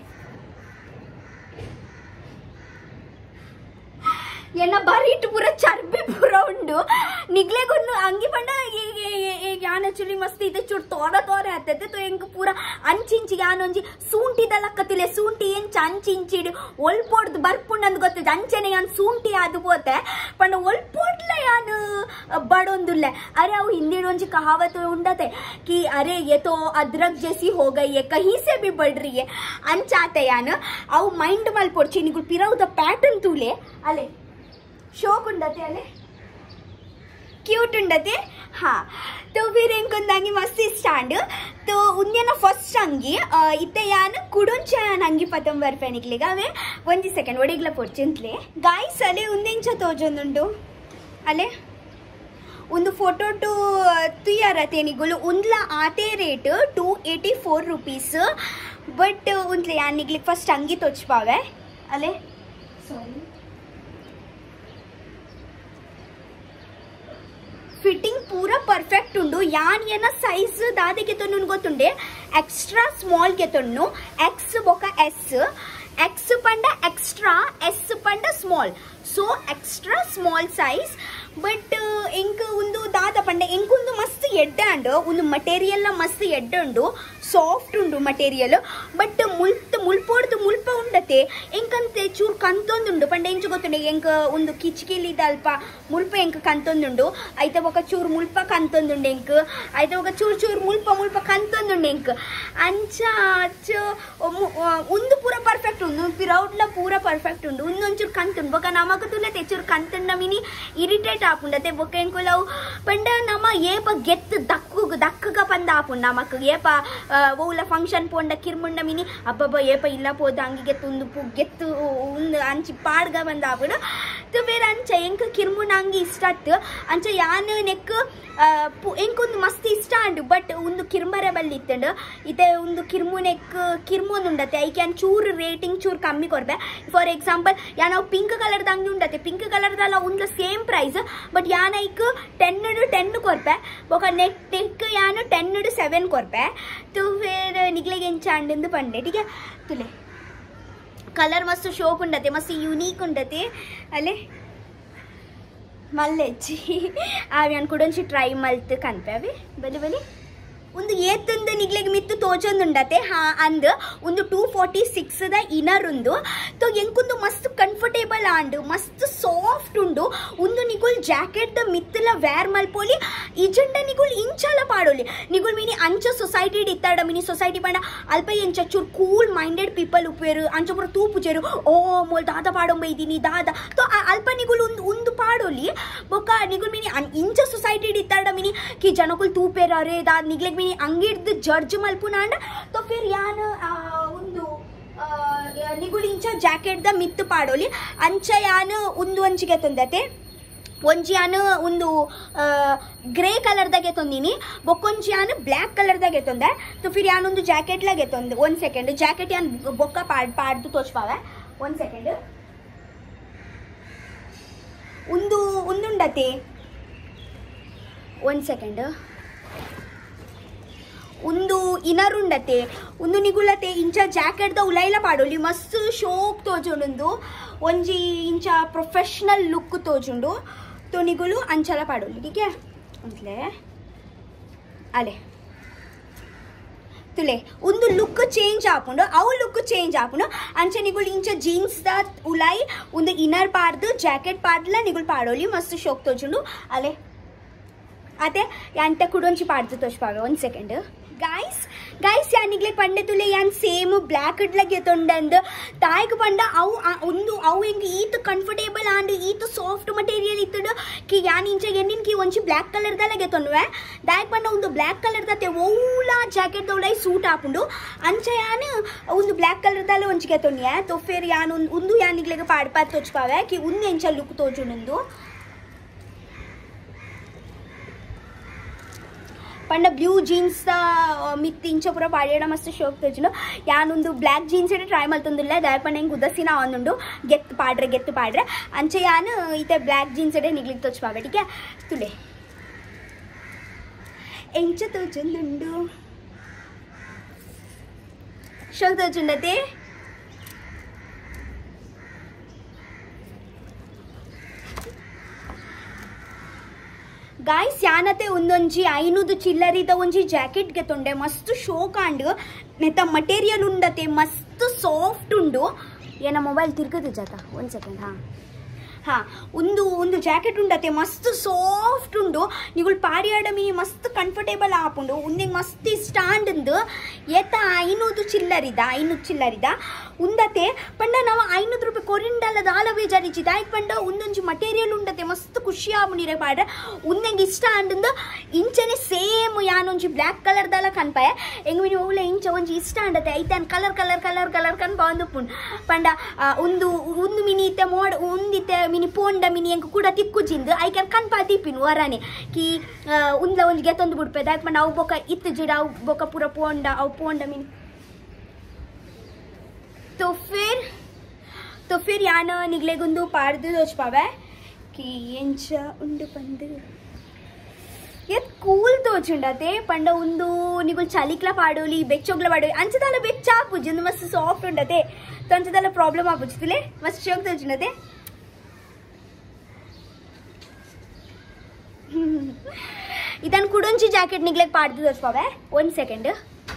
ಎನ್ನ ಬರೀಟ್ ಪೂರ ಚರ್ಬಿ ಪೂರ ಉಂಡು ನಿಗ್ಲೆಗೊಂದು ಅಂಗಿ ಪಂಡ ಯಾನ್ ಆಕ್ಚುಲಿ ಮಸ್ತ್ ಇದೆ ಚೂರು ತೋರೆ ಆತೈತೆ ತೋ ಎಂಕ್ ಪೂರ ಅಂಚಿಂಚಿ ಯಾನೊಂಜಿ ಸೂಂಟಿದ ಲಕ್ಕತಿಲೆ ಸೂಂಟಿ ಎಂಚ ಅಂಚಿಂಚಿಡು ಒಲ್ಪೊಡ್ದು ಬರ್ಪುಂಡಂದು ಗೊತ್ತಿದೆ ಅಂಚೆನೆ ಯಾನ್ ಸೂಂಟಿ ಆದು ಪೋತೆ ಪಂಡ ಒಲ್ಪೊಡ್ಲ ಯಾನ್ ಬಡೊಂದುಲ್ಲೆ ಅರೆ ಅವು ಹಿಂದಿಡೊಂಜಿ ಕಹಾವತ್ ಉಂಡತೆ ಕಿ ಅರೆ ಎತೋ ಅದ್ರಕ್ ಜೆಸಿ ಹೋಗಯ್ಯೆ ಕಹಿಸೆ ಬಿ ಬಡ್ರಿಯೆ ಅಂಚಾತೆ ಯಾನ್ ಅವು ಮೈಂಡ್ ಮಲ್ಪೊಡ್ಚಿ ನಿಗುಲ್ ಪಿರೌದ ಪ್ಯಾಟರ್ನ್ ತೂಲೆ ಅಲೆ ಶೋಕ್ ಉಂಡತೆ ಅಲೆ ಕ್ಯೂಟ್ ಉಂಡತೆ ಹಾ तो फिर इंकोंदंगी मस्त स्टैंड तो उन्देना फर्स्ट अंगी इत्ते यान कुडुंच यान अंगी पतम बर्फे निकलेगा वे 1 सेकंड ओडिग्ला पोर्चिंतले गाइस अले उंदेंच तोजोंदुंडु अले ಒಂದು ಫೋಟೋ ಟು ತುಯಾರತೆ ನಿಗುಲು ಉಂದ್ಲ ಆತೆ ರೇಟ್ 284 ರೂಪೀಸ್ ಬಟ್ ಉಂದ್ಲೆ ಯಾನ್ ನಿಗ್ಲಿ ಫಸ್ಟ್ ಅಂಗಿ ತೋಚ್ಪಾವೆ ಅಲೆ ಸಾರಿ ಫಿಟ್ಟಿಂಗ್ ಪೂರ ಪರ್ಫೆಕ್ಟ್ ಉಂಡು ಯಾನ್ ಏನ ಸೈಜ್ ದಾದೆಗೆ ತೊನ್ನು ಗೊತ್ತುಂಡೆ ಎಕ್ಸ್ಟ್ರಾ ಸ್ಮಾಲ್ ಗೆ ತೊನ್ನು ಎಕ್ಸ್ ಬೊಕ ಎಸ್ एक्स पंड एक्स्ट्रा एस पंड small so extra small size but इंक उंदु दादा पंड इंक उंदु मस्त एड्डे अंड उंदु मटेरियल मस्त एड्डे उंडु सॉफ्ट उंडु मटेरियल बट मुल्पोर्दु मुल्प उंडते इंकंते चूर कंतोंदुंडु पंड ಎಂಚು ಗೊತ್ತುಂಡೆ ಎಂಕ ಒಂದು ಕಿಚಕಿಲಿದ ಅಲ್ಪ ಮುಲ್ಪ ಎಂಕ ಕಂತೊಂದುಂಡು ಐತ ఒక ಚೂರು ಮುಲ್ಪ ಕಂತೊಂದುಂಡೆ ಎಂಕ ಐತ ఒక ಚೂರು ಮುಲ್ಪ ಕಂತೊಂದುಂಡೆ ಎಂಕ ಅಂಚ ಒಂದು ಪೂರ ಪರ್ಫೆಕ್ಟ್ ಉಂಡು ಪಿರೌಡ್ಲ ಪೂರ ಪರ್ಫೆಕ್ಟ್ ಉಂಡು ಒಂದೊಂಚೂರು ಕಂತುಂಡು ಬೊಕ ನಮಕ್ ತುಲತೆ ಚೂರು ಕಂತುಂಡ ಮಿನಿ ಇರಿಟೇಟ್ ಆಪುಂಡತೆ ಬೊಕ ಎಂಕುಲವು ಪಂಡ ನಮ ಏಪ ಗೆತ್ ದಕ್ಕಗ ಪಂದ ಆಪುಂಡು ನಮಕ್ ಏಪ ಓಲ ಫಂಕ್ಷನ್ ಪೋಂಡ ಕಿರ್ಮುಂಡ ಮಿನಿ ಅಬ್ಬಬ್ಬ ಏಪ ಇಲ್ಲ ಪೋದ ಅಂಗಿಗೆ ತುಂದು ಗೆತ್ತು ಒಂದು ಅಂಚಿ ಪಾಡ್ಗ ಬಂದ ಆಪುಂಡು तो फिर अंच ಎಂಕ ಕಿರ್ಮುಂಡ ಅಂಗಿ ಇಷ್ಟ ಆತ್ ಅಂಚ ಯಾನ್ ನೆಕ್ ಎಂಕೊಂದು ಮಸ್ತ್ ಇಷ್ಟ ಅಂಡು ಬಟ್ ಒಂದು ಕಿರ್ಮರೆ ಬಲ್ಲಿತ್ತಂಡು ಇತೆ ಒಂದು ಕಿರ್ಮುನೆಕ್ ಕಿರ್ಮೊಂದುಂಡತೆ ಐ ಕ್ಯಾನ್ ಚೂರು ರೇಟಿಂಗ್ ಚೂರು ಕಮ್ಮಿ ಕೊರ್ಬೆ ಫಾರ್ ಎಕ್ಸಾಂಪಲ್ ಯಾನವು ಪಿಂಕ್ ಕಲರ್ದ ಅಂಗಿ ಉಂಡತೆ ಪಿಂಕ್ ಕಲರ್ದಲ್ಲ ಒಂದು ಸೇಮ್ ಪ್ರೈಸ್ ಬಟ್ ಯಾನ್ ಐಕ್ 10 ಕೊರ್ಪೆ ಬೊಕ ನೆಕ್ ಯಾನು 7 ಕೊರ್ಪೆ तो फिर निकलेगे ಎಂಚ ಅಂಡು पंडे ठीक है तुले कलर मस्त शोक उंडते मस्त यूनिक उंडते अले मल्लेच्ची आवी अनकुडंची ट्राई मल्त कनपे अवे बले बले ಒಂದು ಏತಂದ ನಿಗ್ಲೆಗೆ ಮಿತ್ತು ತೋಚೊಂದುಂಡತೆ ಹಾ ಅಂದ್ ಒಂದು 246 ದ ಇನರ್ ಉಂದು ತೋ ಎಂಕುಂದು ಮಸ್ತ್ ಕಂಫರ್ಟೇಬಲ್ ಆಂಡ್ ಮಸ್ತ್ ಸಾಫ್ಟ್ ಉಂಡು ಒಂದು ನಿಗುಲ್ ಜಾಕೆಟ್ ದ ಮಿತ್ತಲ ವೇರ್ ಮಲ್ಪೋಲಿ ಇಜಂಡ ನಿಗುಲ್ ಇಂಚಲ ಪಾಡೋಲಿ ನಿಗುಲ್ ಮಿನಿ ಅಂಚ ಸೊಸೈಟಿ ಇತ್ತಾಡ ಮಿನಿ ಸೊಸೈಟಿ ಪಂಡ ಅಲ್ಪ ಎಂಚ ಚೂರ್ ಕೂಲ್ ಮೈಂಡೆಡ್ ಪೀಪಲ್ ಉಪೇರು ಅಂಚ ಪುರ ತೂಪುಚೇರು ಓ ಮೋಲ್ ದಾದ ಪಾಡೊಂಬ ಇದೀನಿ ದಾದ ತೋ ಅಲ್ಪ ನಿಗುಲ್ ಒಂದು ಪಾಡೋಲಿ ಬೊಕ ನಿಗುಲ್ ಮಿನಿ ಇಂಚ ಸೊಸೈಟಿ ಇತ್ತಾಡ ಮಿನಿ ಕಿ ಜನಕುಲ್ ತೂಪೇರ ಅರೆ ದಾದ ನಿಗ್ಲೆಗ್ ಮಿನಿ अंगिर्द जर्ज मल्पुनांड तो फिर यान उंदु निगुलिंच जैकेट द मित्त पाडोली अंच यान उंदु अंचिगे तोंदते ಒಂಜಿ ಯಾನು ಒಂದು ಗ್ರೇ ಕಲರ್ ದಾಗೆ ತೊಂದಿನಿ ಬೊಕ್ಕೊಂಜಿ ಯಾನು ಬ್ಲ್ಯಾಕ್ ಕಲರ್ ದಾಗೆ ತೊಂದೆ तो फिर यान ಒಂದು ಜಾಕೆಟ್ ಲಾಗೆ ತೊಂದೆ 1 ಸೆಕೆಂಡ್ ಜಾಕೆಟ್ ಯಾನ್ ಬೊಕ್ಕ ಪಾಡ್ದು ತೋಚ್ಪಾವೆ 1 ಸೆಕೆಂಡ್ ಒಂದು ಒಂದುಂಡತೆ 1 ಸೆಕೆಂಡ್ ಒಂದು ಇನರ್ ಉಂಡತೆ ಒಂದು ನಿಗುಲತೆ ಇಂಚ ಜಾಕೆಟ್ ದ ಉಲೈಲ ಪಾಡೋಲಿ ಮಸ್ತ್ ಶೋಕ್ ತೋಜುಂಡು ಒಂಜಿ ಇಂಚ ಪ್ರೊಫೆಷನಲ್ ಲುಕ್ ತೋಜುಂಡು तो ನಿಗುಲು ಅಂಚಲ ಪಾಡೋಲಿ ठीक है ಅಂತಲೇ ಅಲೆ ತುಲೆ ಒಂದು ಲುಕ್ ಚೇಂಜ್ ಆಪುಂಡು ಅವು ಲುಕ್ ಚೇಂಜ್ ಆಪುಂಡು ಅಂಚ ನಿಗುಲು ಇಂಚ ಜೀನ್ಸ್ ದ ಉಲೈ ಒಂದು ಇನರ್ ಪಾಡ್ದು ಜಾಕೆಟ್ ಪಾಡ್ಲ ನಿಗುಲು ಪಾಡೋಲಿ ಮಸ್ತ್ ಶೋಕ್ ತೋಜುಂಡು ಅಲೆ ಅದೇ ಯಾಂಟ ಕುಡೊಂಚಿ ಪಾಡ್ದು ತೋಚ್ಪಾವೆ 1 ಸೆಕೆಂಡ್ गाइस या निगले पंडे तुले यान सेम ब्लैक लगे तोंडंद तायक पंड अव उंदु अव इंग ईत कंफर्टेबल आंड ईत सॉफ्ट मटेरियल इत्तड कि यान इंचे एन्निन की ಒಂಚಿ ब्लैक कलर ದ लगे तोंडवे दायक पंड उंदु ब्लैक कलर दते ओला जैकेट दौलೈ सूट आपुंडु अंचे यान उंदु ब्लैक कलर दले ಒಂಚಿಗೆ तोंडिया तो फिर यान उंदु यान निगले पाडपा तोचपावे कि उंदु ಎಂಚ लुक तोजुनुंदु पंड ब्लू जीन्स मित्त इंच पूरा पाड़ेयड मस्त शोक तोजुंडु यानोंदु ब्लैक जीन्स ट्राई मल्तुंदिल्ल दाय पंड इंग उदसिना आवुंडु गेत्त पाड्रे अंचे यान इते ब्लैक जीन्स निगलिग तोच्पावे ठीक है तुले ಎಂಚ ತೋಜುಂದುಂಡು ಶೋಕ್ ತೋಜುಂಡತೆ गाइस यानते ಒಂದೊಂಜಿ 500 ಚಿಲ್ಲರಿದ ಒಂಜಿ ಜಾಕೆಟ್ ಗೆ ತೊಂಡೆ ಮಸ್ತ್ ಶೋಕ್ ಆಂಡ್ ನೆತ ಮಟೀರಿಯಲ್ ಉಂಡತೆ ಮಸ್ತ್ ಸಾಫ್ಟ್ ಉಂಡು ಏನ ಮೊಬೈಲ್ ತಿರ್ಗದು ಜಾತ 1 ಸೆಕೆಂಡ್ हाँ ಒಂದು ಜಾಕೆಟ್ ಉಂಡತೆ ಮಸ್ತ್ ಸಾಫ್ಟ್ ಉಂಡು ನಿಗುಲ್ ಪಾಡಿಯಾಡ ಮಿನಿ ಮಸ್ತ್ ಕಂಫರ್ಟೇಬಲ್ ಆಪುಂಡು ಉಂದಿಗೆ ಮಸ್ತ್ ಇಷ್ಟ ಆಂಡ್ ಏತ 500 ಚಿಲ್ಲರಿದ ಉಂದತೆ ಪಂಡ ನಾವು 500 ರೂಪಾಯಿ ಕೊರಿಂಡಲ್ಲ ದಾಲವೇ ಜರಿಚಿ ದಾಯ್ಕ್ ಪಂಡ ಒಂದೊಂಜಿ ಮಟೀರಿಯಲ್ ಉಂಡತೆ ಮಸ್ತ್ ಖುಷಿ ಆಪುಂಡಿರೆ ಪಾಡ್ರೆ ಉಂದೆಂಗೆ ಇಷ್ಟ ಆಂಡ್ ಇಂಚನೆ ಸೇಮ್ ಯಾನೊಂಜಿ ಬ್ಲ್ಯಾಕ್ ಕಲರ್ ದಲ್ಲ ಕನ್ಪಾಯ ಎಂಗ್ ಮಿನಿ ಓಲೆ ಇಂಚ ಒಂಜಿ ಇಷ್ಟ ಆಂಡತೆ ಐತನ್ ಕಲರ್ ಕನ್ಪ ಒಂದುಪುಂಡು ಪಂಡ ಒಂದು ಮಿನಿ ಇತ್ತೆ ಮೋಡ್ ಒಂದಿತ್ತೆ मिनी पोंड मिनी ಎಂಕ ಕೂಡ ತಿಕ್ಕುಜಿಂದ ಐ ಕ್ಯಾನ್ ಕನ್ಪಾ ದೀಪಿನ್ ವರಾನೆ ಕಿ ಉಂದ್ಲ ಒಂಜಿ ಗೆತೊಂದು ಬಿಡ್ಪೆ ದಾಯಕ್ ಪಂಡ ಅವು ಬೊಕ ಇತ್ತು ಜಿಡ ಅವು ಬೊಕ ಪೂರ ಪೋಂಡ ಅವು ಪೋಂಡ मिनी तो फिर यान निगलेगुंदु पाड्ದು ತೋಚ್ಪಾವೆ ಕಿ ಎಂಚ ಉಂಡು ಪಂದು ಎತ್ ಕೂಲ್ ತೋಚುಂಡತೆ ಪಂಡ ಒಂದು ನಿಗುಲ್ ಚಲಿಕ್ಲ ಪಾಡೋಲಿ ಬೆಚ್ಚೋಗ್ಲ ಪಾಡೋಲಿ ಅಂಚದಲ್ಲ ಬೆಚ್ಚ ಆಪುಜಿ ಒಂದು ಮಸ್ತ್ ಸಾಫ್ಟ್ ಉಂಡತೆ ಅಂಚದಲ್ಲ ಪ್ರಾಬ್ಲಮ್ ಆಪುಜಿತಿಲೆ ಮಸ್ತ್ ಶೋಕ್ ತೋಚುಂಡತೆ ಇದನ್ನು ಕುಡೊಂಚಿ ಜಾಕೆಟ್ ನಿಗ್ಲೆಗ್ ಪಾಡ್ದು ತೋರ್ಸ್ಪಾವೆ 1 ಸೆಕೆಂಡ್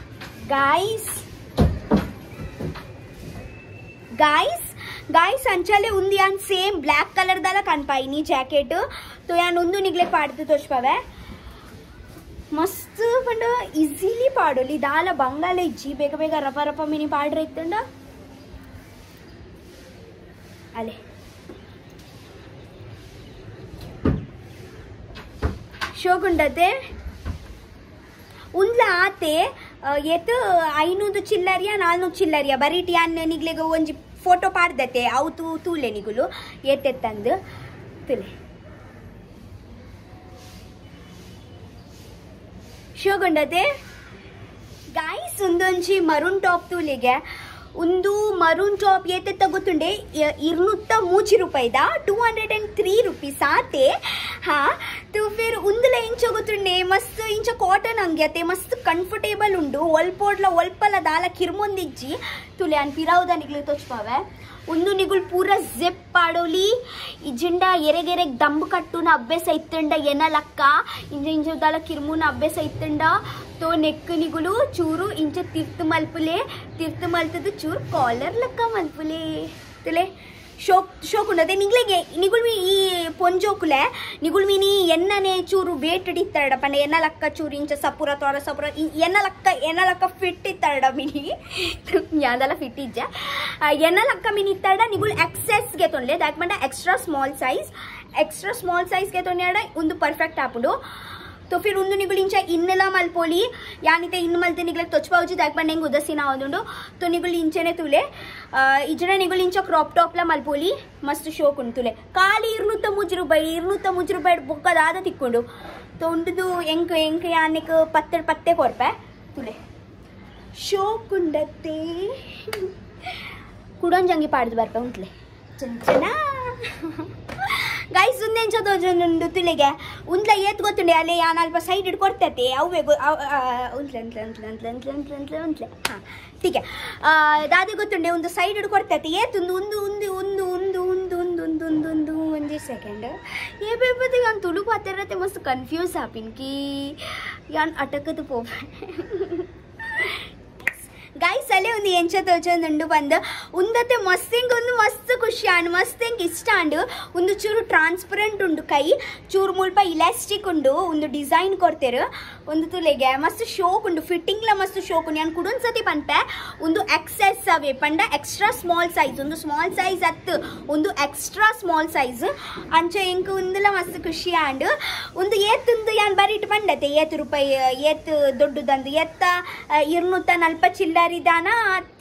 गाइस अंचाले उंदी यान सेम ब्लैक कलर दाला कनपाइनी जैकेट तो यान उंदु निगले पाडते तोर्स्पावे मस्त पंड इजीली पाडोली दाल बंगाले इज्जी बेग बेग रप रप मिनी पाड्रे इत्तंड अले शोकुंडते उंद्ला आते येत 500 चिल्लरिया 400 चिल्लरिया बरीटी यान निग्लेग ಒಂಜಿ ಫೋಟೋ ಪಾಡ್ದತೆ ಅವು ತೂಲೆ ನಿಗುಲು ಏತೆತ್ತಂದು ತುಲೆ ಶೋಗೊಂಡತೆ ಗಾಯ್ಸ್ ಒಂದೊಂಜಿ ಮರೂನ್ ಟಾಪ್ ತೂಲಿಗೆ ಒಂದು ಮರೂನ್ ಟಾಪ್ ಏತೆತ್ತ ಗೊತ್ತುಂಡೆ 203 ರೂಪಾಯಿದ 203 ರೂಪೀಸ್ ಆತೆ ಹಾ तो फिर उंदला इंच गोतुंडे मस्त इंच कॉटन अंग्यते मस्त कंफर्टेबल उंडु ಒಲ್ಪೋಡ್ಲ ಒಲ್ಪಲ ದಾಲ ಕಿರ್ಮೊಂದಿಜ್ಜಿ ತುಲೆ ಅನ್ ಪಿರಾವುದ ನಿಗ್ಲೆ ತೋಚ್ಪಾವೆ ಒಂದು ನಿಗುಲ್ ಪೂರ ಜಿಪ್ ಪಾಡೋಲಿ ಇಜಿಂಡ ಎರೆಗೆರೆಗ್ ದಂಬು ಕಟ್ಟುನ ಅಭ್ಯಾಸ ಇತ್ತಂಡ ಎನ ಲಕ್ಕ ಇಂಜ ಇಂಜ ದಾಲ ಕಿರ್ಮುನ ಅಭ್ಯಾಸ ಇತ್ತಂಡ तो नेक निगुलु चूरू इंच तीर्थ मल्तद चूर कॉलर लक्क मल्पुले तुले शोक उंडते निग्लेगे निगुल मी ई पोंजोकुले निगुल मीनी एन्नने चूरू वेट इत्तारड पंड एन्न लक्क चूरू इंच सपुर तोर सपुर एन्न लक्क फिट इत्तारड मिनी यादला फिट इज्ज एन्न लक्क मिनी इत्तारड निगुल एक्सेस गे तोंडले दाक पंड एक्स्ट्रा स्मॉल साइज गे तोंडाड उंदु परफेक्ट आपुंडु तो फिर उंदु निगुल इंच इन्नेला मल्पोली यानिते इन मल्ते निगले तोचपावुजि दाक पंड हेंग उदसिना आवुंडु तो निगुल इंचने तुले इजन निगुल इंच क्रॉप टॉप ला मल्पोली मस्त शोक उंटु तुले काली 203 ರೂಪಾಯಿ ಬೊಕ್ಕದಾದ ತಿಕ್ಕೊಂಡು तो उंडुदु ಎಂಕ ಯಾನಿಕ ಪತ್ತೆ ಕೊರ್ಪೆ ತುಲೆ ಶೋಕ್ ಉಂಡತೆ ಕುಡೊಂಜಂಗಿ ಪಾಡ್ದು ಬರ್ಪೆ ಉಂಟ್ಲೆ ಚಂಚನ गाइस उन्ने इंच तोजुंडु तुलेगे उंद्ला ಏತ್ ಗೊತ್ತುಂಡೆ ಅಲೆ ಯಾನ್ ಅಲ್ಪ ಸೈಡ್ ಇಡ್ಕೊಡ್ತತೆ ಅವೇ ಉಂಟ್ಲೆ ಹಾ ठीक है ದಾದಿ ಗೊತ್ತುಂಡೆ ಒಂದು ಸೈಡ್ ಇಡ್ಕೊಡ್ತತೆ ಏತ್ ಒಂದು 1 ಸೆಕೆಂಡ್ ये बेपति यान तुलु पाते रहते मस्त कंफ्यूज आपिन की यान अटकत पोपे गाइस अले ಒಂದು ಎಂಚ ತೋಚಂದುಂಡು ಬಂದು ಉಂದತೆ ಮಸ್ತಿಂಗ್ ಒಂದು ಮಸ್ತ್ ಖುಷಿ ಆಂಡ್ ಮಸ್ತಿಂಗ್ ಇಷ್ಟ ಆಂಡ್ ಒಂದು ಚೂರು ಟ್ರಾನ್ಸ್ಪರೆಂಟ್ ಉಂಡು ಕೈ ಚೂರು ಮುಲ್ಪ ಇಲಾಸ್ಟಿಕ್ ಉಂಡು ಒಂದು ಡಿಸೈನ್ ಕೊಡ್ತೇರು ಒಂದು ತುಲೆಗೆ ಮಸ್ತ್ ಶೋಕ್ ಉಂಡು ಫಿಟ್ಟಿಂಗ್ ಲ ಮಸ್ತ್ ಶೋಕ್ ಉಂಡು ನಾನು ಕುಡೊಂದು ಸತಿ ಪಂಪೆ ಒಂದು ಎಕ್ಸೆಸ್ ಅವೇ ಪಂಡ ಎಕ್ಸ್ಟ್ರಾ ಸ್ಮಾಲ್ ಸೈಜ್ ಒಂದು ಸ್ಮಾಲ್ ಸೈಜ್ ಅತ್ತು ಒಂದು ಎಕ್ಸ್ಟ್ರಾ ಸ್ಮಾಲ್ ಸೈಜ್ ಅಂಚ ಎಂಕ ಉಂದಲ ಮಸ್ತ್ ಖುಷಿ ಆಂಡ್ ಒಂದು ಏತುಂದು ಯಾನ್ ಬರಿಟ್ ಪಂಡತೆ 7 ರೂಪಾಯಿ ಏತ್ ದೊಡ್ಡದಂದು ಎತ್ತ 240 ಚಿಲ್ಲರ್ दाना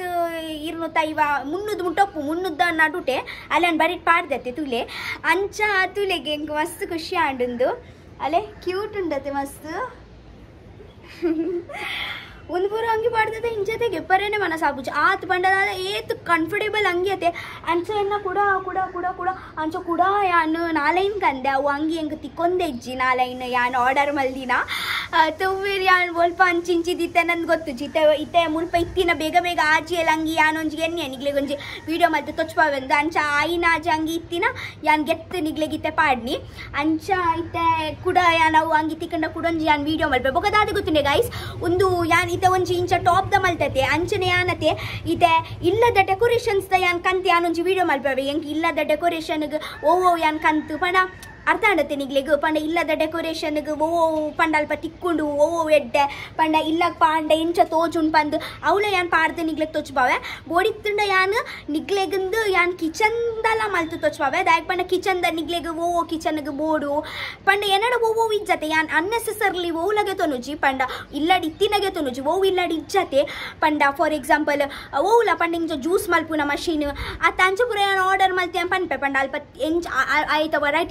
250 मुटोपु 300 नडुटे अल्लान बरी पाड्दते तुले अंचा तुलेगे मस्त खुशी आंडुंदु अले क्यूट उंडते मस्त ಒಂದು ಪೂರ ಅಂಗಿ ಪಾಡ್ದತೆ ಇಂಚತೆ ಗೆಪ್ಪರೇನೆ ಮನಸಾಪುಜಿ ಆತ್ ಬಂಡದಾದ ಏತ್ ಕಂಫರ್ಟೇಬಲ್ ಅಂಗಿ ಅತೆ ಅಂಚ ಎನ್ನ ಕೂಡ ಅಂಚ ಕೂಡ ಯಾನ್ ನಾಲೈನ್ ಕಂದೆ ಅವು ಅಂಗಿ ಎಂಗ್ ತಿಕ್ಕೊಂದೆ ಇಜ್ಜಿ ನಾಲೈನ್ ಯಾನ್ ಆರ್ಡರ್ ಮಲ್ದಿನ ತವ್ವೇರ್ ಯಾನ್ ಒಲ್ಪ ಅಂಚಿಂಚಿದಿತ್ತೆ ನಂದು ಗೊತ್ತು ಇತ್ತೆ ಮುಲ್ಪ ಇತ್ತಿನ ಬೇಗ ಆಜಿ ಎಲ್ಲ ಅಂಗಿ ಯಾನ್ ಒಂಜಿಗೆ ಎಣ್ಣೆ ನಿಗ್ಲೆ ಒಂಜಿ ವಿಡಿಯೋ ಮತ್ತೆ ತೊಚ್ಪಾವೆಂದು ಅಂಚ ಆಯಿನ ಆಜಿ ಅಂಗಿ ಇತ್ತಿನ ಯಾನ್ ಗೆತ್ತು ನಿಗ್ಲೆಗಿತ್ತೆ ಪಾಡ್ನಿ ಅಂಚ ಇತ್ತೆ ಕೂಡ ಯಾನ್ ಅವು ಅಂಗಿ ತಿಕ್ಕಂಡ ಕುಡೊಂಜಿ ಯಾನ್ ವಿಡಿಯೋ ಮಲ್ಪೆ ಬೊಕದಾದ ಗೊತ್ತುಂಡೆ ಗೈಸ್ ಒಂದು ಯಾನ್ ಒಂಜಿ ಇಂಚ ಟಾಪ್ ದ ಮಲ್ತತೆ ಅಂಚನೆ ಯಾನತೆ ಇದೆ ಇಲ್ಲದ ಡೆಕೋರೇಷನ್ಸ್ ದ ಯಾನ್ ಕಂತೆ ಯಾನೊಂಜಿ ವಿಡಿಯೋ ಮಲ್ಪವೆ ಎಂಕ್ ಇಲ್ಲದ ಡೆಕೋರೇಷನ್ ಓ ಯಾನ್ ಕಂತು ಪಣ ಅರ್ಥ ಆಂಡತೆ ನಿಗ್ಲೆಗ್ ಪಂಡ ಇಲ್ಲದ ಡೆಕೋರೇಷನ್ ಪಂಡ ಅಲ್ಪ ತಿಕ್ಕೊಂಡು ಎಡ್ಡೆ ಪಂಡ ಇಲ್ಲ ಪಾಂಡ ಇಂಚ ತೋಜುಂಡ್ ಪಂದು ಅವಳ ಯಾನ್ ಪಾಡ್ದೆ ನಿಗ್ಲೆಗ್ ತೋಚ್ಪಾವೆ ಬೋಡಿತ್ತುಂಡ ಯಾನ್ ನಿಗ್ಲೆಗಂದು ಯಾನ್ ಕಿಚನ್ ದಲ ಮಲ್ತು ತೋಚ್ಪಾವೆ ದಾಯಕ್ ಪಂಡ ಕಿಚನ್ ದ ನಿಗ್ಲೆಗ್ ಕಿಚನ್ಗ್ ಬೋಡು ಪಂಡ ಏನಡ ಇಜ್ಜತೆ ಯಾನ್ ಅನ್ನೆಸೆಸರ್ಲಿ ಲಗೆ ತೊನುಜಿ ಪಂಡ ಇಲ್ಲಡಿ ಇತ್ತಿನಗೆ ತೊನುಜಿ ಇಲ್ಲಡಿ ಇಜ್ಜತೆ ಪಂಡ ಫಾರ್ ಎಕ್ಸಾಂಪಲ್ ಓಲ ಪಂಡ ಇಂಚ ಜ್ಯೂಸ್ ಮಲ್ಪುನ ಮಷೀನ್ ಆ ತಂಚ ಪುರ ಯಾನ್ ಆರ್ಡರ್ ಮಲ್ತೆ ಪನ್ಪೆ ಪಂಡ ಅಲ್ಪ ಎಂಚ ಆಯ್ತ ವೆರೈಟಿ ಎಂಚ ಉಂಡು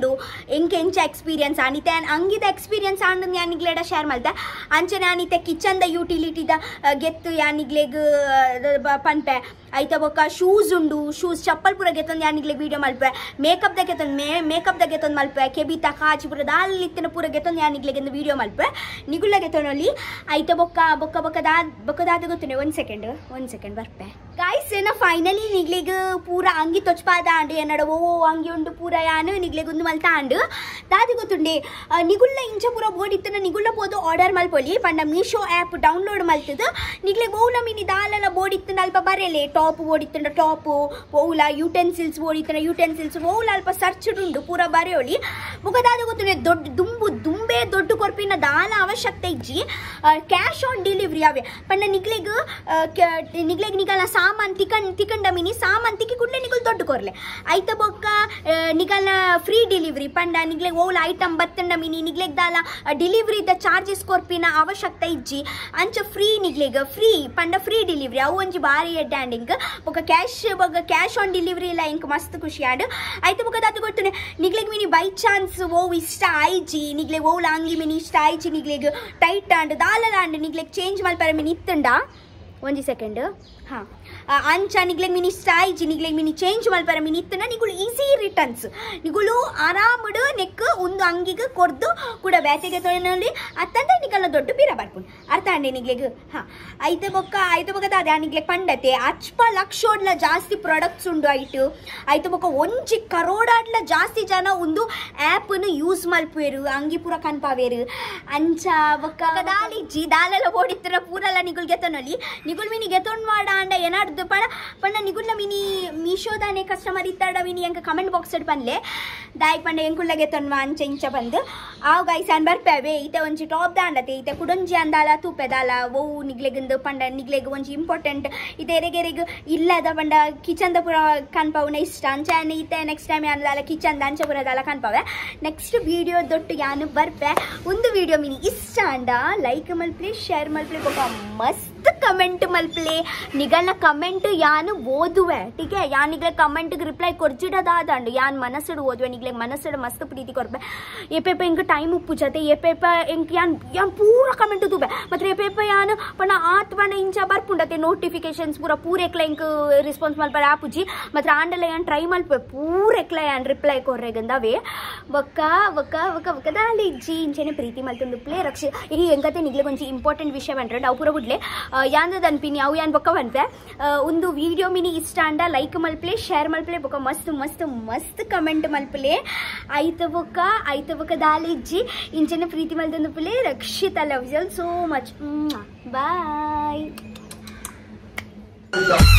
ಮಲ್ಪೊಡು ಎಂಚ ಎಕ್ಸ್ಪೀರಿಯನ್ಸ್ ಆನಿತೆ ಅಂಗಿದ ಎಕ್ಸ್ಪೀರಿಯನ್ಸ್ ಆಂಡ್ ಯಾನಿಗ್ಲೇಡ ಶೇರ್ ಮಲ್ತೆ ಅಂಚನೆ ಆನಿತೆ ಕಿಚನ್ ದ ಯೂಟಿಲಿಟಿದ ಗೆತ್ತು ಯಾನಿಗ್ಲೆಗ್ ಪನ್ಪೆ ಐತ ಬೊಕ್ಕ ಶೂಸ್ ಉಂಡು ಶೂಸ್ ಚಪ್ಪಲ್ ಪೂರ ಗೆತ್ತೊಂದು ಯಾನಿಗ್ಲೆ ವಿಡಿಯೋ ಮಲ್ಪೆ ಮೇಕಪ್ ದ ಗೆತ್ತೊಂದು ಮಲ್ಪೆ ಕೆಬಿತ ಕಾಚಿ ಪೂರ ದಾಲಿತ್ತಿನ ಪೂರ ಗೆತ್ತೊಂದು ಯಾನಿಗ್ಲೆಗೆ ವಿಡಿಯೋ ಮಲ್ಪೆ ನಿಗುಲ್ಲ ಗೆತ್ತೊನಲ್ಲಿ ಐತ ಬೊಕ್ಕದಾದ ಗೊತ್ತುನೆ ಒಂದು ಸೆಕೆಂಡ್ ಬರ್ಪೆ ಗಾಯ್ಸ್ ಏನ ಫೈನಲಿ ನಿಗ್ಲೆಗ್ ಪೂರ ಅಂಗಿ ತೊಚ್ಪಾದ ಅಂಡು ಏನಡ ಓ ಅಂಗಿ ಉಂಡು ಪೂರ ಯಾನು ನಿಗ್ಲೆಗ್ ಒಂದು ಮಲ್ತಾ ಅಂಡು ದಾದಿ ಗೊತ್ತುಂಡೆ ನಿಗುಲ್ಲ ಇಂಚ ಪೂರ ಬೋಡಿತ್ತನ ನಿಗುಲ್ಲ ಪೋದು ಆರ್ಡರ್ ಮಲ್ಪೊಲಿ ಪಂಡ ಮೀಶೋ ಆ್ಯಪ್ ಡೌನ್ಲೋಡ್ ಮಲ್ತದ ನಿಗ್ಲೆಗ್ ಓಲ ಮಿನಿ ದಾಲೆಲ್ಲ ಬೋಡಿತ್ತನ ಅಲ್ಪ ಬರೆಯಲೆ ಟಾಪ್ ಓಡಿತ್ತಂಡ ಟಾಪ್ ಓಲ ಯುಟೆನ್ಸಿಲ್ಸ್ ಓಡಿತ್ತನ ಯುಟೆನ್ಸಿಲ್ಸ್ ಓಲ ಅಲ್ಪ ಸರ್ಚ್ ಉಂಡು ಪೂರ ಬರೆಯೋಳಿ ಮುಖದಾದ ಗೊತ್ತುಂಡೆ ದುಂಬೆ ದೊಡ್ಡ ಕೊರ್ಪಿನ ದಾಲ ಅವಶ್ಯಕತೆ ಇಜ್ಜಿ ಕ್ಯಾಶ್ ಆನ್ ಡೆಲಿವರಿ ಅವೇ ಪಂಡ ನಿಗ್ಲೆಗ್ ನಿಗಲ ಸಾಮಾನ್ ತಿಕಂಡ ಮಿನಿ ಸಾಮಾನ್ ತಿಕ್ಕಿ ಕುಡ್ಲೆ ನಿಗುಲ್ ದೊಡ್ಡ ಕೊರ್ಲೆ ಐತ ಬೊಕ್ಕ ನಿಗಲ ಫ್ರೀ ಡೆಲಿವರಿ ಪಂಡ ನಿಗ್ಲೆಗ್ ಓಲ ಐಟಮ್ ಬತ್ತಂಡ ಮಿನಿ ನಿಗ್ಲೆಗ್ ದಾಲ ಡೆಲಿವರಿ ದ ಚಾರ್ಜಸ್ ಕೊರ್ಪಿನ ಅವಶ್ಯಕತೆ ಇಜ್ಜಿ ಅಂಚ ಫ್ರೀ ನಿಗ್ಲೆಗ್ ಫ್ರೀ ಪಂಡ ಫ್ರೀ ಡೆಲಿವರಿ ಅವು ಒಂಜಿ ಬಾರಿ ಎಡ್ಡಾಂಡ್ ಇಂಕ್ ಬೊಕ್ಕ ಕ್ಯಾಶ್ ಆನ್ ಡೆಲಿವರಿ ಇಲ್ಲ ಇಂಕ್ ಮಸ್ತ್ ಖುಷಿ ಆಡ್ ಐತ ಬೊಕ್ಕ ದಾತು ಗೊತ್ತುನೆ ನಿಗ್ಲೆಗ್ ಮಿನಿ ಬೈ ಚಾನ್ಸ್ ಓ ಇಷ್ಟ ಆಯ್ಜಿ ನಿಗ್ಲೆಗ್ ಓಲ ಅಂಗಿ ಮಿನಿ ಇಷ್ಟ ಆಯ್ಜಿ ನಿಗ್ಲೆಗ್ ಟೈಟ್ ಆಂಡ್ ದಾಲಲ ಆಂಡ್ ನಿಗ್ಲೆಗ್ ಚೇಂಜ್ ಮಲ್ಪರ ಮಿನಿ ಇತ್ತಂಡ ಒಂಜಿ ಸೆಕೆಂಡ್ ಹಾಂ ಅಂಚ ನಿಗ್ಲೆಗ್ ಮಿನಿ ಇಷ್ಟ ಆಯ್ಜಿ ನಿಗ್ಲೆಗ್ ಮಿನಿ ಚೇಂಜ್ ಮಲ್ಪರ ಮಿನಿ ಇತ್ತನ ನಿಗುಳು ಈಸಿ ರಿಟರ್ನ್ಸ್ ನಿಗುಳು ಆರಾಮಡು ನೆಕ್ ಒಂದು ಅಂಗಿಗೆ ಕೊರ್ದು ಕೂಡ ಬ್ಯಾತೆಗೆ ತೊಳೆನಲ್ಲಿ ಅತ್ತಂದ್ರೆ ನಿಗಲ್ಲ ದೊಡ್ಡ ಬೀರ ಬರ್ಪುಂಡು ಅರ್ಥ ಅಂಡೆ ನಿಗ್ಲೆಗ್ ಹಾಂ ಐತ ಬೊಕ್ಕ ಅದ ನಿಗ್ಲೆಗ್ ಪಂಡತೆ ಅಚ್ಪ ಲಕ್ಷೋಡ್ಲ ಜಾಸ್ತಿ ಪ್ರಾಡಕ್ಟ್ಸ್ ಉಂಡು ಐತ ಬೊಕ್ಕ ಒಂಜಿ ಕರೋಡಾಡ್ಲ ಜಾಸ್ತಿ ಜನ ಒಂದು ಆ್ಯಪ್ನು ಯೂಸ್ ಮಲ್ಪುವೆರು ಅಂಗಿ ಪೂರ ಕನ್ಪಾವೇರು ಅಂಚ ಬೊಕ್ಕ ದಾಲಿಜ್ಜಿ ದಾಲೆಲ್ಲ ಓಡಿತ್ತಿರ ಪೂರಲ್ಲ ನಿಗುಲ್ ಗೆತನೊಲಿ ನಿಗುಲ್ ಮಿನಿ ಗೆತೊಂಡ್ ಮಾಡ ಅಂಡ ಏನಾಡ್ದು ಪಂಡ ನಿಗುಲ್ಲ ಮಿನಿ ಮೀಶೋದಾನೆ ಕಸ್ಟಮರ್ ಇತ್ತಾಡ ಮಿನಿ ಎಂಕ ಕಮೆಂಟ್ ಬಾಕ್ಸ್ ಪನ್ಲೆ ದಾಯ್ ಪಂಡ ಎಂಕುಳ್ಳಗೆ ತೊನ್ವಾ ಅಂಚೆ ಇಂಚ ಬಂದು ಆವ್ ಗೈಸ್ ಅನ್ ಬರ್ಪೇವೆ ಈತೆ ಒಂಜಿ ಟಾಪ್ ದಾಂಡತೆ ಈತೆ ಕುಡೊಂಜಿ ಅಂದಾಲ ತೂಪೆದಾಲ ಓ ನಿಗ್ಲೆಗಿಂದು ಪಂಡ ನಿಗ್ಲೆಗ್ ಒಂಜಿ ಇಂಪಾರ್ಟೆಂಟ್ ಇದೆ ಎರೆಗೆರೆಗ್ ಇಲ್ಲದ ಪಂಡ ಕಿಚನ್ ದ ಪೂರ ಕನ್ಪವನ ಇಷ್ಟ ಅಂಚೆ ಈತೆ ನೆಕ್ಸ್ಟ್ ಟೈಮ್ ಅಂದಾಲ ಕಿಚನ್ ದ ಅಂಚೆ ಪೂರದಾಲ ಕನ್ಪವೆ ನೆಕ್ಸ್ಟ್ ವಿಡಿಯೋ ದೊಟ್ಟು ಯಾನು ಬರ್ಪೆ ಒಂದು ವಿಡಿಯೋ ಮಿನಿ ಇಷ್ಟ ಅಂಡ ಲೈಕ್ ಮಲ್ಪ್ಲೆ ಶೇರ್ ಮಲ್ಪ್ಲೆ ಬೊಕ ಮಸ್ತ್ ಕಮೆಂಟ್ ಮಲ್ಪ್ಲೆ ನಿಗಲ್ನ ಕಮೆಂಟ್ ಯಾನು ಓದುವೆ ಟೀಕೆ ಯಾನ್ ನಿಗ್ಲೆ ಕಮೆಂಟ್ಗೆ ರಿಪ್ಲೈ ಕೊರ್ಜಿಡದಾದಂಡು ಯಾನ್ ಮನಸ್ಸಡು ಓದುವೆ ನಿಗ್ಲೆ ಮನಸ್ಸಡು ಮಸ್ತ್ ಪ್ರೀತಿ ಕೊರ್ಪೆ ಏಪೇಪ ಎಂಕ್ ಟೈಮ್ ಉಪ್ಪುಜತೆ ಏಪೇಪ ಎಂಕ್ ಯಾನ್ ಪೂರ ಕಮೆಂಟ್ ತೂಬೆ ಮಾತ್ರ ಏಪೇಪ ಯಾನ್ ಪಣ ಆತ್ ಪಣ ಇಂಚ ಬರ್ಪುಂಡತೆ ನೋಟಿಫಿಕೇಶನ್ಸ್ ಪೂರ ಎಕ್ಲ ಎಂಕ್ ರೆಸ್ಪಾನ್ಸ್ ಮಲ್ಪರ ಆಪುಜಿ ಮಾತ್ರ ಆಂಡಲ ಯಾನ್ ಟ್ರೈ ಮಲ್ಪೆ ಪೂರ ಎಕ್ಲ ಯಾನ್ ರಿಪ್ಲೈ ಕೊರ್ರೆಗಂದವೇ ದಾಲಿ ಇಜ್ಜಿ ಇಂಚೆನೆ ಪ್ರೀತಿ ಮಲ್ತೊಂದು ಪ್ಲೇ ರಕ್ಷೆ ಈ ಎಂಕತೆ ನಿಗ್ಲೆ ಒಂಜಿ ಇಂಪಾರ್ಟೆಂಟ್ ವಿಷಯ ಬಂದ್ರೆ ಅವು ಪೂರ ಬಿಡ್ಲೆ ಯಾಂದ ಅನ್ಪಿನಿ ಅವು ಯಾನ್ ಬೊಕ್ಕ ಬಂತೆ ಒಂದು ವಿಡಿಯೋ ಮಿನಿ ಇಷ್ಟ ಅಂಡ ಲೈಕ್ ಮಲ್ಪ್ಲೆ ಶೇರ್ ಮಲ್ಪ್ಲೆ ಬೊಕ್ಕ ಮಸ್ತ್ ಕಮೆಂಟ್ ಮಲ್ಪ್ಲೆ ಐತ ಬೊಕ್ಕ ದಾಲಿ ಇಜ್ಜಿ ಇಂಚೆನೆ ಪ್ರೀತಿ ಮಲ್ತೊಂದು play Rakshita love you so much bye